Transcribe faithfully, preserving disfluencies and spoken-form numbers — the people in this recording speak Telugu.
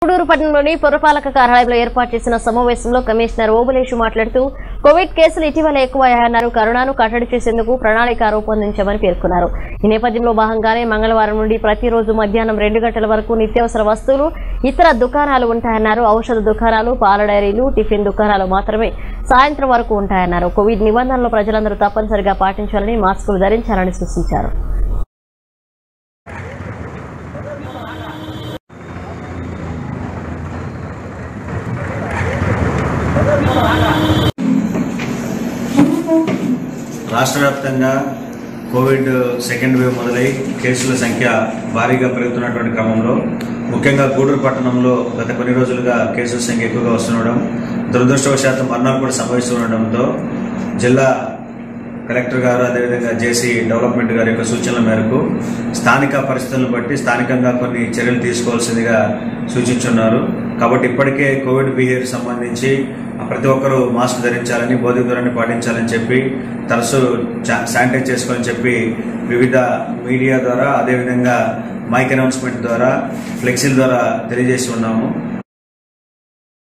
గూడూరు పట్టణంలోని పురపాలక కార్యాలయంలో ఏర్పాటు చేసిన సమావేశంలో కమిషనర్ ఓబులేషు మాట్లాడుతూ కోవిడ్ కేసులు ఇటీవల ఎక్కువయ్యాయన్నారు. కరోనాను కట్టడి చేసేందుకు ప్రణాళిక రూపొందించామని పేర్కొన్నారు. ఈ నేపథ్యంలో భాగంగానే మంగళవారం నుండి ప్రతిరోజు మధ్యాహ్నం రెండు గంటల వరకు నిత్యావసర వస్తువులు, ఇతర దుకాణాలు ఉంటాయన్నారు. ఔషధ దుకాణాలు, పాల డైరీలు, టిఫిన్ దుకాణాలు మాత్రమే సాయంత్రం వరకు ఉంటాయన్నారు. కోవిడ్ నిబంధనలు ప్రజలందరూ తప్పనిసరిగా పాటించాలని, మాస్కులు ధరించాలని సూచించారు. రాష్ట్ర వ్యాప్తంగా కోవిడ్ సెకండ్ వేవ్ మొదలై కేసుల సంఖ్య భారీగా పెరుగుతున్నటువంటి క్రమంలో ముఖ్యంగా గూడూరు పట్టణంలో గత కొన్ని రోజులుగా కేసుల సంఖ్య ఎక్కువగా వస్తుండడం, దురదృష్టవశాత్తు మరణాలు కూడా సంభవిస్తుండటంతో జిల్లా కలెక్టర్ గారు అదేవిధంగా జేసీ డెవలప్మెంట్ గారి యొక్క సూచనల మేరకు స్థానిక పరిస్థితులను బట్టి స్థానికంగా కొన్ని చర్యలు తీసుకోవాల్సిందిగా సూచించున్నారు. కాబట్టి ఇప్పటికే కోవిడ్ బిహేవియర్ సంబంధించి ప్రతి ఒక్కరూ మాస్క్ ధరించాలని, భౌతిక దూరాన్ని పాటించాలని చెప్పి, తరచూ శానిటైజ్ చేసుకోవాలని చెప్పి వివిధ మీడియా ద్వారా అదేవిధంగా మైక్ అనౌన్స్మెంట్ ద్వారా, ఫ్లెక్సీల ద్వారా తెలియజేసి ఉన్నాము.